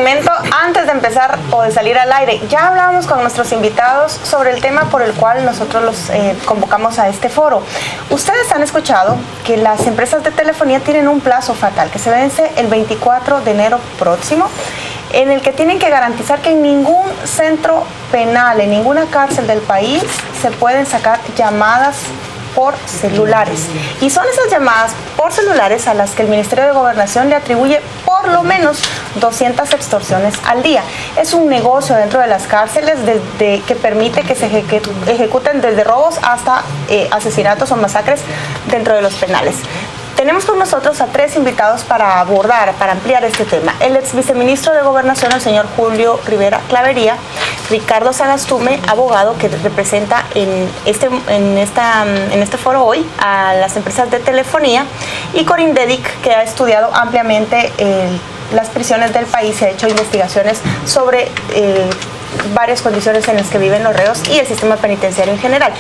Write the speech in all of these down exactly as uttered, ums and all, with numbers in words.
segmento, antes de empezar o de salir al aire, ya hablábamos con nuestros invitados sobre el tema por el cual nosotros los eh, convocamos a este foro. Ustedes han escuchado que las empresas de telefonía tienen un plazo fatal que se vence el veinticuatro de enero próximo, en el que tienen que garantizar que en ningún centro penal, en ninguna cárcel del país, se pueden sacar llamadas por celulares. Y son esas llamadas por celulares a las que el Ministerio de Gobernación le atribuye por lo menos doscientas extorsiones al día. Es un negocio dentro de las cárceles desde, que permite que se ejecuten desde robos hasta eh, asesinatos o masacres dentro de los penales. Tenemos con nosotros a tres invitados para abordar, para ampliar este tema. El ex viceministro de Gobernación, el señor Julio Rivera Clavería, Ricardo Sagastume, abogado que representa en este, en, esta, en este foro hoy a las empresas de telefonía, y Corín Dedic, que ha estudiado ampliamente el, las prisiones del país y ha hecho investigaciones sobre eh, varias condiciones en las que viven los reos y el sistema penitenciario en general.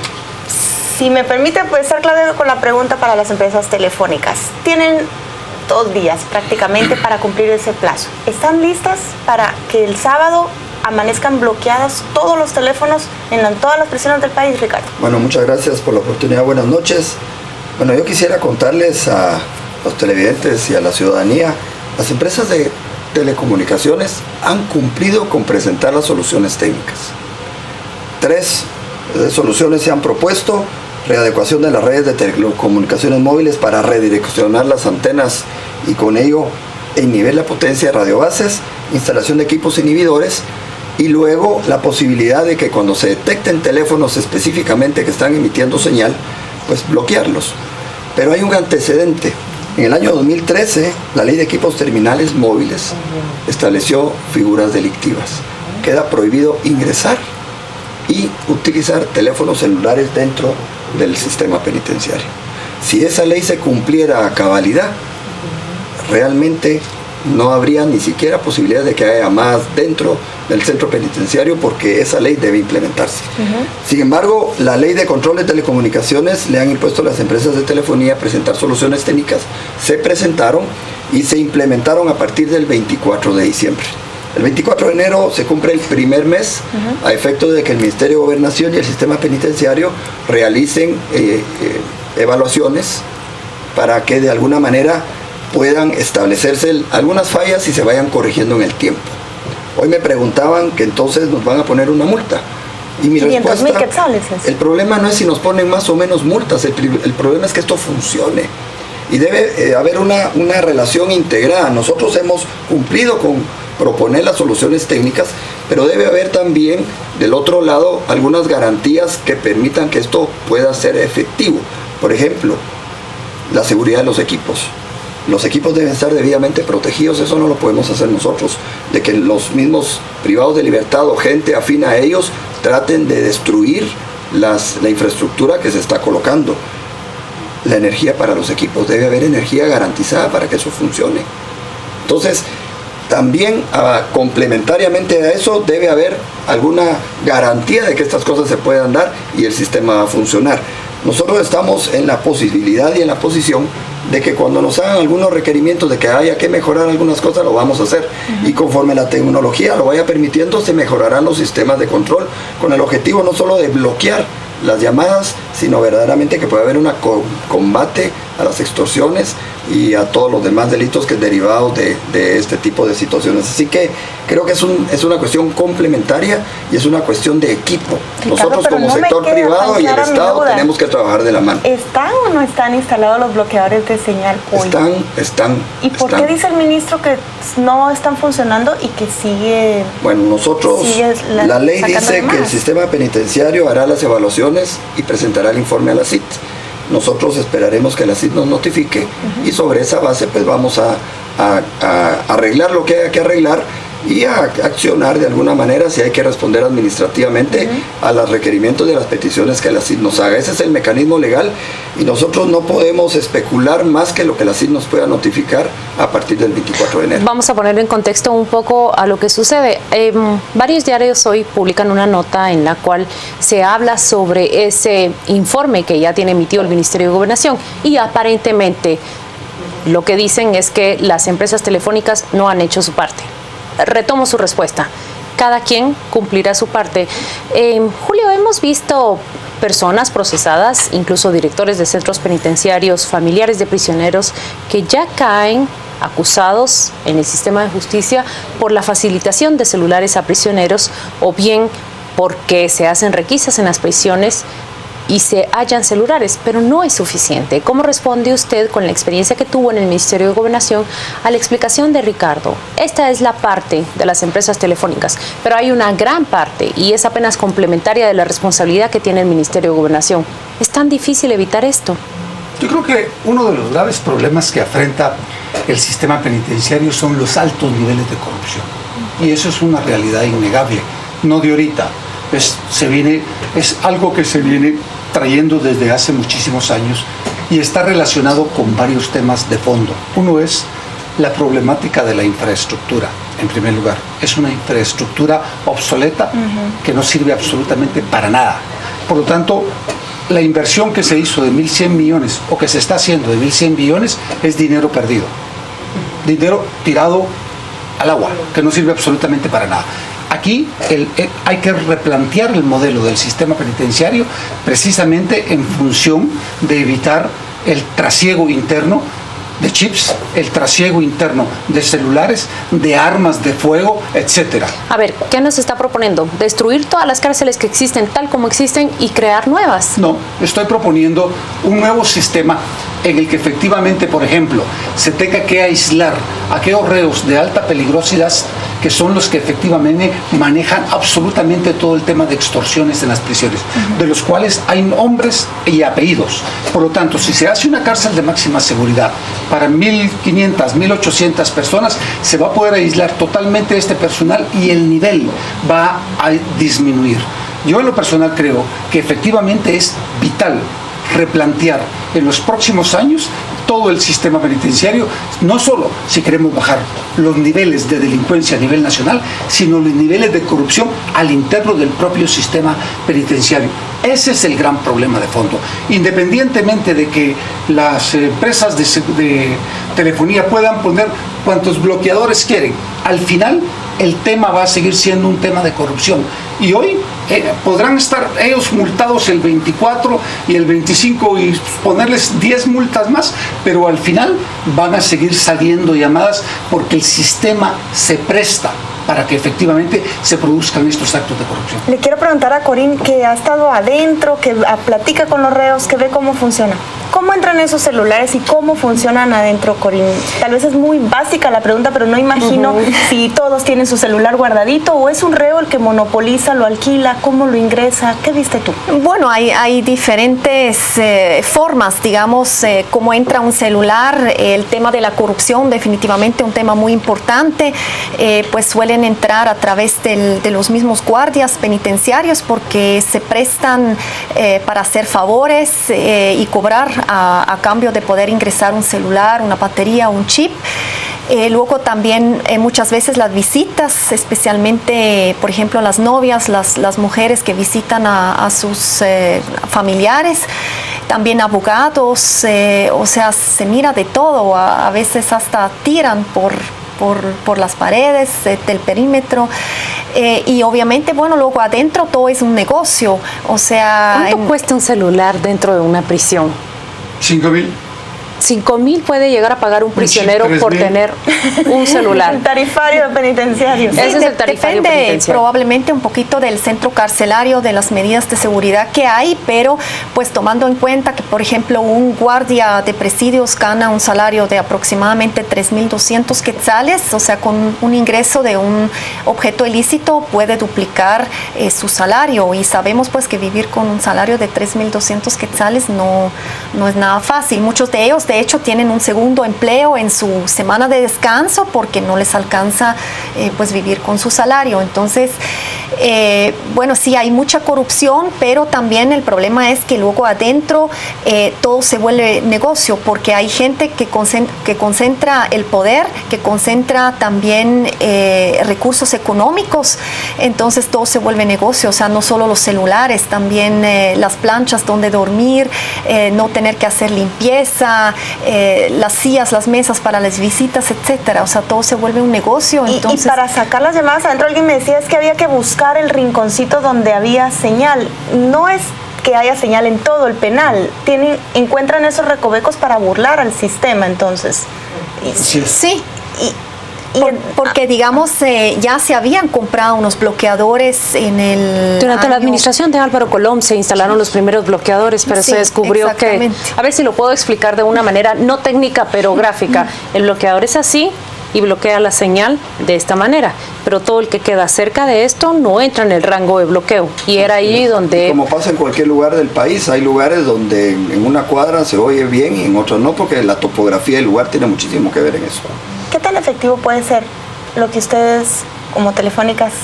Si me permite, pues ser clave con la pregunta para las empresas telefónicas. Tienen dos días prácticamente para cumplir ese plazo. ¿Están listas para que el sábado amanezcan bloqueadas todos los teléfonos en la, todas las prisiones del país, Ricardo? Bueno, muchas gracias por la oportunidad. Buenas noches. Bueno, yo quisiera contarles a los televidentes y a la ciudadanía, las empresas de telecomunicaciones han cumplido con presentar las soluciones técnicas. Tres eh, soluciones se han propuesto: readecuación de las redes de telecomunicaciones móviles para redireccionar las antenas y con ello en nivel la potencia de radiobases, instalación de equipos inhibidores y luego la posibilidad de que cuando se detecten teléfonos específicamente que están emitiendo señal, pues bloquearlos. Pero hay un antecedente. En el año dos mil trece, la ley de equipos terminales móviles estableció figuras delictivas. Queda prohibido ingresar y utilizar teléfonos celulares dentro del sistema penitenciario. Si esa ley se cumpliera a cabalidad, realmente no habría ni siquiera posibilidad de que haya llamadas dentro del centro penitenciario, porque esa ley debe implementarse. Uh-huh. Sin embargo, la ley de control de telecomunicaciones le han impuesto a las empresas de telefonía a presentar soluciones técnicas. Se presentaron y se implementaron a partir del veinticuatro de diciembre. El veinticuatro de enero se cumple el primer mes, uh-huh, a efecto de que el Ministerio de Gobernación y el sistema penitenciario realicen eh, eh, evaluaciones para que de alguna manera puedan establecerse el, algunas fallas y se vayan corrigiendo en el tiempo. Hoy me preguntaban que entonces nos van a poner una multa. Y mi respuesta, el problema no es si nos ponen más o menos multas, el, el problema es que esto funcione. Y debe eh, haber una, una relación integrada. Nosotros hemos cumplido con proponer las soluciones técnicas, pero debe haber también del otro lado algunas garantías que permitan que esto pueda ser efectivo. Por ejemplo, la seguridad de los equipos. Los equipos deben estar debidamente protegidos, eso no lo podemos hacer nosotros, de que los mismos privados de libertad o gente afín a ellos traten de destruir las, la infraestructura que se está colocando. La energía para los equipos, debe haber energía garantizada para que eso funcione. Entonces, también uh, complementariamente a eso debe haber alguna garantía de que estas cosas se puedan dar y el sistema va a funcionar. Nosotros estamos en la posibilidad y en la posición de que cuando nos hagan algunos requerimientos de que haya que mejorar algunas cosas, lo vamos a hacer. Uh-huh. Y conforme la tecnología lo vaya permitiendo, se mejorarán los sistemas de control con el objetivo no solo de bloquear las llamadas, sino verdaderamente que pueda haber un co combate a las extorsiones y a todos los demás delitos que derivados de, de este tipo de situaciones. Así que creo que es, un, es una cuestión complementaria y es una cuestión de equipo. Ricardo, nosotros como no sector privado y el Estado tenemos que trabajar de la mano. ¿Están o no están instalados los bloqueadores de señal hoy? Están, están. ¿Y por están. qué dice el ministro que no están funcionando y que sigue? Bueno, nosotros, sigue la, la ley dice que el sistema penitenciario hará las evaluaciones y presentará el informe a la C I T. Nosotros esperaremos que la C I T nos notifique, uh-huh, y sobre esa base pues vamos a, a, a arreglar lo que haya que arreglar y a accionar de alguna manera si hay que responder administrativamente uh-huh. a los requerimientos de las peticiones que la C I T nos haga. Ese es el mecanismo legal y nosotros no podemos especular más que lo que la C I T nos pueda notificar a partir del veinticuatro de enero. Vamos a poner en contexto un poco a lo que sucede. Eh, varios diarios hoy publican una nota en la cual se habla sobre ese informe que ya tiene emitido el Ministerio de Gobernación y aparentemente lo que dicen es que las empresas telefónicas no han hecho su parte. retomo su respuesta. Cada quien cumplirá su parte. Eh, Julio, hemos visto personas procesadas, incluso directores de centros penitenciarios, familiares de prisioneros, que ya caen acusados en el sistema de justicia por la facilitación de celulares a prisioneros o bien porque se hacen requisas en las prisiones y se hallan celulares, pero no es suficiente. ¿Cómo responde usted, con la experiencia que tuvo en el Ministerio de Gobernación, a la explicación de Ricardo? Esta es la parte de las empresas telefónicas, pero hay una gran parte y es apenas complementaria de la responsabilidad que tiene el Ministerio de Gobernación. ¿Es tan difícil evitar esto? Yo creo que uno de los graves problemas que afrenta el sistema penitenciario son los altos niveles de corrupción. Y eso es una realidad innegable, no de ahorita. Es, se viene, es algo que se viene trayendo desde hace muchísimos años y está relacionado con varios temas de fondo. Uno es la problemática de la infraestructura, en primer lugar. Es una infraestructura obsoleta uh-huh. que no sirve absolutamente para nada. Por lo tanto, la inversión que se hizo de mil cien millones o que se está haciendo de mil cien millones es dinero perdido. Dinero tirado al agua, que no sirve absolutamente para nada. Aquí el, el, hay que replantear el modelo del sistema penitenciario precisamente en función de evitar el trasiego interno de chips, el trasiego interno de celulares, de armas de fuego, etcétera. A ver, ¿qué nos está proponiendo? ¿Destruir todas las cárceles que existen tal como existen y crear nuevas? No, estoy proponiendo un nuevo sistema en el que efectivamente, por ejemplo, se tenga que aislar a aquellos reos de alta peligrosidad que son los que efectivamente manejan absolutamente todo el tema de extorsiones en las prisiones, uh-huh. de los cuales hay nombres y apellidos. Por lo tanto, si se hace una cárcel de máxima seguridad para mil quinientas, mil ochocientas personas, se va a poder aislar totalmente este personal y el nivel va a disminuir. Yo en lo personal creo que efectivamente es vital replantear en los próximos años todo el sistema penitenciario, no solo si queremos bajar los niveles de delincuencia a nivel nacional, sino los niveles de corrupción al interno del propio sistema penitenciario. Ese es el gran problema de fondo. Independientemente de que las empresas de, de telefonía puedan poner cuantos bloqueadores quieren, al final el tema va a seguir siendo un tema de corrupción. Y hoy eh, podrán estar ellos multados el veinticuatro y el veinticinco y ponerles diez multas más, pero al final van a seguir saliendo llamadas porque el sistema se presta para que efectivamente se produzcan estos actos de corrupción. Le quiero preguntar a Corín, que ha estado adentro, que platica con los reos, que ve cómo funciona. ¿Cómo entran esos celulares y cómo funcionan adentro, Corín? Tal vez es muy básica la pregunta, pero no imagino uh-huh. si todos tienen su celular guardadito o es un reo el que monopoliza, lo alquila, cómo lo ingresa. ¿Qué viste tú? Bueno, hay, hay diferentes eh, formas, digamos, eh, cómo entra un celular. El tema de la corrupción, definitivamente un tema muy importante, eh, pues suelen entrar a través del, de los mismos guardias penitenciarios porque se prestan eh, para hacer favores eh, y cobrar A, a cambio de poder ingresar un celular, una batería, un chip. Eh, luego también eh, muchas veces las visitas, especialmente, por ejemplo, las novias, las, las mujeres que visitan a, a sus eh, familiares, también abogados, eh, o sea, se mira de todo, a, a veces hasta tiran por, por, por las paredes eh, del perímetro. Eh, y obviamente, bueno, luego adentro todo es un negocio, o sea... ¿Cuánto en... cuesta un celular dentro de una prisión? Cinco mil. Cinco mil puede llegar a pagar un prisionero un por tener un celular. El tarifario penitenciario. Sí, Ese de, es el tarifario depende penitenciario. Probablemente un poquito del centro carcelario, de las medidas de seguridad que hay, pero pues tomando en cuenta que, por ejemplo, un guardia de presidios gana un salario de aproximadamente tres mil doscientos quetzales, o sea, con un ingreso de un objeto ilícito puede duplicar eh, su salario, y sabemos pues que vivir con un salario de tres mil doscientos quetzales no, no es nada fácil. Muchos de ellos de hecho tienen un segundo empleo en su semana de descanso porque no les alcanza eh, pues vivir con su salario. Entonces Eh, bueno, sí, hay mucha corrupción, pero también el problema es que luego adentro eh, todo se vuelve negocio, porque hay gente que concentra, que concentra el poder, que concentra también eh, recursos económicos, entonces todo se vuelve negocio, o sea, no solo los celulares, también eh, las planchas donde dormir, eh, no tener que hacer limpieza, eh, las sillas, las mesas para las visitas, etcétera, o sea, todo se vuelve un negocio. Y, entonces, y para sacar las llamadas adentro, alguien me decía es que había que buscar el rinconcito donde había señal. No es que haya señal en todo el penal, tienen, encuentran esos recovecos para burlar al sistema, entonces. Sí. sí. Y, Por, porque digamos eh, ya se habían comprado unos bloqueadores en el durante año... la administración de Álvaro Colom se instalaron los primeros bloqueadores, pero sí, se descubrió que, a ver si lo puedo explicar de una manera no técnica pero gráfica, el bloqueador es así y bloquea la señal de esta manera, pero todo el que queda cerca de esto no entra en el rango de bloqueo, y era ahí donde... Y como pasa en cualquier lugar del país, hay lugares donde en una cuadra se oye bien y en otros no, porque la topografía del lugar tiene muchísimo que ver en eso. ¿Qué tan efectivo puede ser lo que ustedes como Telefónicas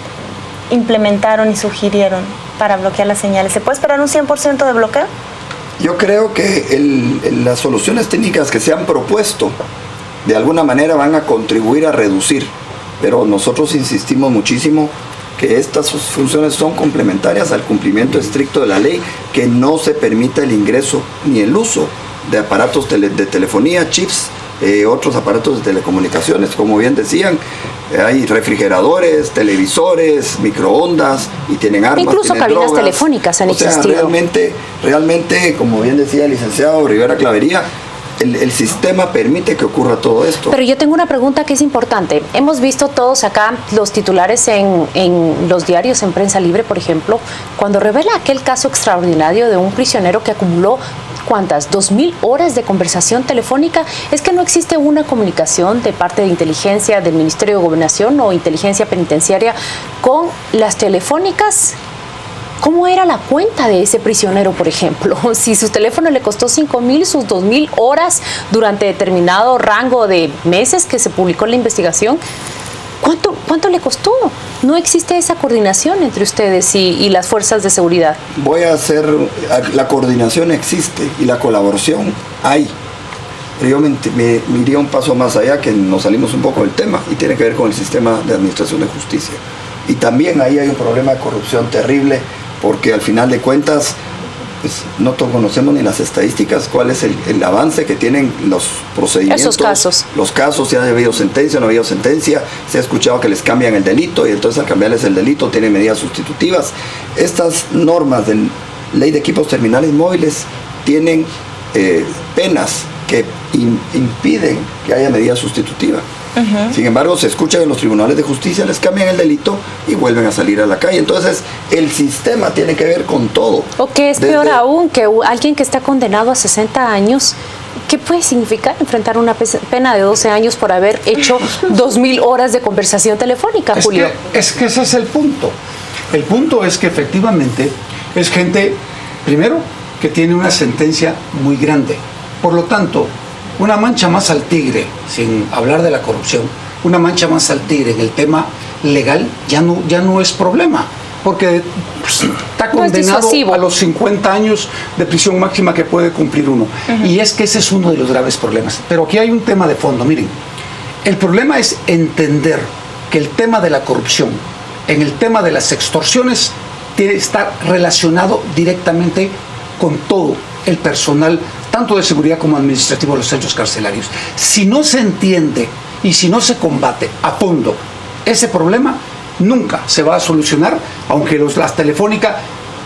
implementaron y sugirieron para bloquear las señales? ¿Se puede esperar un cien por ciento de bloqueo? Yo creo que el, el, las soluciones técnicas que se han propuesto de alguna manera van a contribuir a reducir, pero nosotros insistimos muchísimo que estas funciones son complementarias al cumplimiento estricto de la ley, que no se permita el ingreso ni el uso de aparatos tele, de telefonía, chips, eh, otros aparatos de telecomunicaciones, como bien decían, eh, hay refrigeradores, televisores, microondas, y tienen armas, incluso tienen cabinas drogas. telefónicas han o sea, existido. Realmente, realmente, como bien decía el licenciado Rivera Clavería, El, el sistema permite que ocurra todo esto. Pero yo tengo una pregunta que es importante. Hemos visto todos acá los titulares en, en los diarios, en Prensa Libre, por ejemplo, cuando revela aquel caso extraordinario de un prisionero que acumuló, ¿cuántas? Dos mil horas de conversación telefónica. Es que no existe una comunicación de parte de inteligencia del Ministerio de Gobernación o inteligencia penitenciaria con las telefónicas. ¿Cómo era la cuenta de ese prisionero, por ejemplo? Si su teléfono le costó cinco mil, sus dos mil horas durante determinado rango de meses que se publicó en la investigación, ¿cuánto, cuánto le costó? No existe esa coordinación entre ustedes y, y las fuerzas de seguridad. Voy a hacer, la coordinación existe y la colaboración hay. Pero yo me, me, me iría un paso más allá, que nos salimos un poco del tema, y tiene que ver con el sistema de administración de justicia. Y también ahí hay un problema de corrupción terrible, porque al final de cuentas pues, no conocemos ni las estadísticas, cuál es el, el avance que tienen los procedimientos. Esos casos. Los casos, si ha habido sentencia o no ha habido sentencia, se ha escuchado que les cambian el delito y entonces al cambiarles el delito tienen medidas sustitutivas. Estas normas de ley de equipos terminales móviles tienen eh, penas que in, impiden que haya medidas sustitutivas. Uh-huh. Sin embargo, se escucha que en los tribunales de justicia les cambian el delito y vuelven a salir a la calle. Entonces, el sistema tiene que ver con todo. O que es Desde... peor aún, que alguien que está condenado a sesenta años, ¿qué puede significar enfrentar una pena de doce años por haber hecho dos mil horas de conversación telefónica, es Julio? Que, es que ese es el punto. El punto es que efectivamente es gente, primero, que tiene una sentencia muy grande. Por lo tanto, una mancha más al tigre, sin hablar de la corrupción, una mancha más al tigre en el tema legal ya no, ya no es problema, porque pues, está condenado no a los cincuenta años de prisión máxima que puede cumplir uno. Uh-huh. Y es que ese es uno de los graves problemas. Pero aquí hay un tema de fondo, miren, el problema es entender que el tema de la corrupción, en el tema de las extorsiones, tiene que estar relacionado directamente con todo el personal, tanto de seguridad como administrativo de los centros carcelarios. Si no se entiende y si no se combate a fondo ese problema, nunca se va a solucionar, aunque los, las telefónicas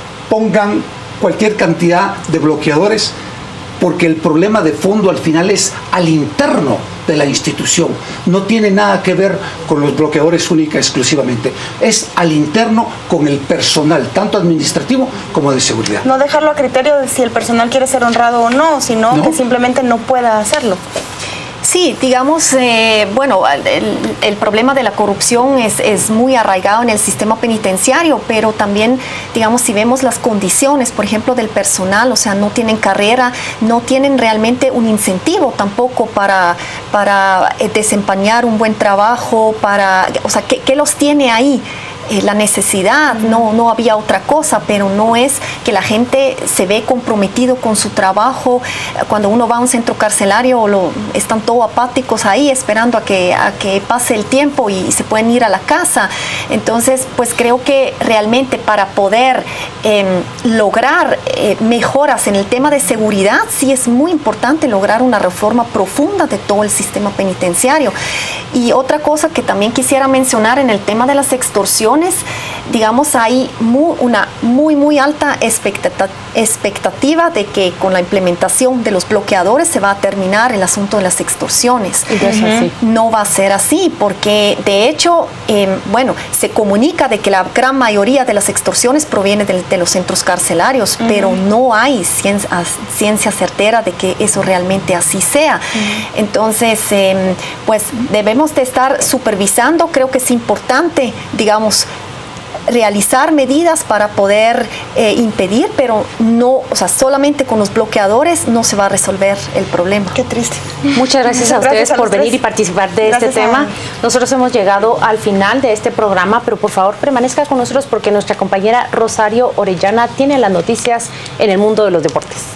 pongan cualquier cantidad de bloqueadores, porque el problema de fondo al final es al interno de la institución. No tiene nada que ver con los bloqueadores única exclusivamente. Es al interno con el personal, tanto administrativo como de seguridad. No dejarlo a criterio de si el personal quiere ser honrado o no, sino ¿No? que simplemente no pueda hacerlo. Sí, digamos, eh, bueno, el, el problema de la corrupción es, es muy arraigado en el sistema penitenciario, pero también, digamos, si vemos las condiciones, por ejemplo, del personal, o sea, no tienen carrera, no tienen realmente un incentivo tampoco para, para desempeñar un buen trabajo, para, o sea, ¿qué, qué los tiene ahí? eh, la necesidad, no, no había otra cosa, pero no es que la gente se ve comprometido con su trabajo. Cuando uno va a un centro carcelario, lo, están todos apáticos ahí esperando a que, a que pase el tiempo y, y se pueden ir a la casa. Entonces, pues creo que realmente para poder eh, lograr eh, mejoras en el tema de seguridad, sí es muy importante lograr una reforma profunda de todo el sistema penitenciario. Y otra cosa que también quisiera mencionar en el tema de las extorsiones, digamos, hay muy, una muy, muy alta expectativa de que con la implementación de los bloqueadores se va a terminar el asunto de las extorsiones. Y no es así. No va a ser así, porque de hecho, eh, bueno, se comunica de que la gran mayoría de las extorsiones proviene de, de los centros carcelarios, uh-huh. pero no hay ciencia, ciencia certera de que eso realmente así sea. Uh-huh. Entonces, eh, pues debemos de estar supervisando. Creo que es importante, digamos, realizar medidas para poder eh, impedir, pero no, o sea, solamente con los bloqueadores no se va a resolver el problema. Qué triste. Muchas gracias Muchas a ustedes gracias a por venir y participar de gracias este tema. A... Nosotros hemos llegado al final de este programa, pero por favor permanezca con nosotros porque nuestra compañera Rosario Orellana tiene las noticias en el mundo de los deportes.